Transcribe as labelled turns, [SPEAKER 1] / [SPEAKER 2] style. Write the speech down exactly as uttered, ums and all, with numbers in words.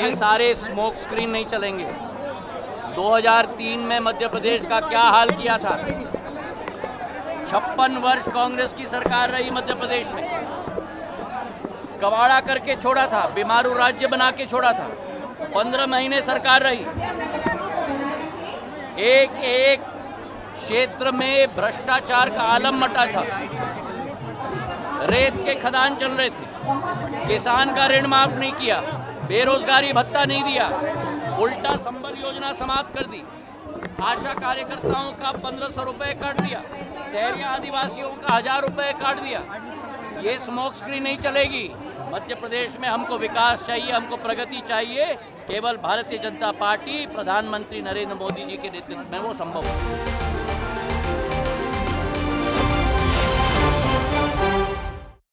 [SPEAKER 1] ये सारे smoke screen नहीं चलेंगे। दो हज़ार तीन में मध्य प्रदेश का क्या हाल किया था। छप्पन वर्ष कांग्रेस की सरकार रही मध्य प्रदेश में, कबाड़ा करके छोड़ा था, बीमारू राज्य बना के छोड़ा था। पंद्रह महीने सरकार रही, एक एक क्षेत्र में भ्रष्टाचार का आलम मचा था। रेत के खदान चल रहे थे, किसान का ऋण माफ नहीं किया, बेरोजगारी भत्ता नहीं दिया, उल्टा संबल योजना समाप्त कर दी, आशा कार्यकर्ताओं का पंद्रह सौ रुपये काट दिया, शहरी आदिवासियों का हजार रुपये काट दिया। ये स्मोक स्क्रीन नहीं चलेगी। मध्य प्रदेश में हमको विकास चाहिए, हमको प्रगति चाहिए। केवल भारतीय जनता पार्टी, प्रधानमंत्री नरेंद्र मोदी जी के नेतृत्व में वो संभव है।